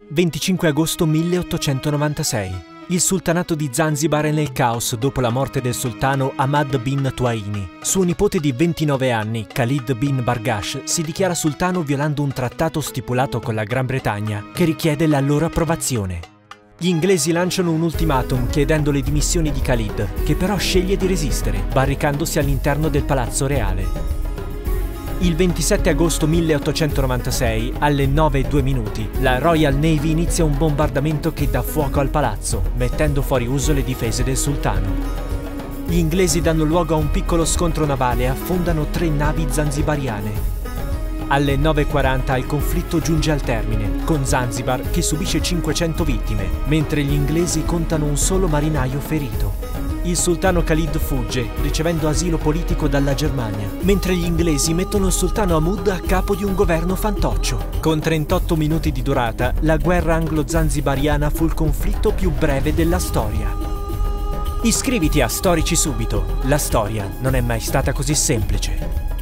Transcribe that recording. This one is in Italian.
25 agosto 1896. Il sultanato di Zanzibar è nel caos dopo la morte del sultano Ahmad bin Tuaini. Suo nipote di 29 anni, Khalid bin Bargash, si dichiara sultano violando un trattato stipulato con la Gran Bretagna che richiede la loro approvazione. Gli inglesi lanciano un ultimatum chiedendo le dimissioni di Khalid, che però sceglie di resistere, barricandosi all'interno del palazzo reale. Il 27 agosto 1896, alle 9:02, la Royal Navy inizia un bombardamento che dà fuoco al palazzo, mettendo fuori uso le difese del sultano. Gli inglesi danno luogo a un piccolo scontro navale e affondano 3 navi zanzibariane. Alle 9:40 il conflitto giunge al termine, con Zanzibar che subisce 500 vittime, mentre gli inglesi contano un solo marinaio ferito. Il sultano Khalid fugge, ricevendo asilo politico dalla Germania, mentre gli inglesi mettono il sultano Hamoud a capo di un governo fantoccio. Con 38 minuti di durata, la guerra anglo-zanzibariana fu il conflitto più breve della storia. Iscriviti a Storici Subito, la storia non è mai stata così semplice.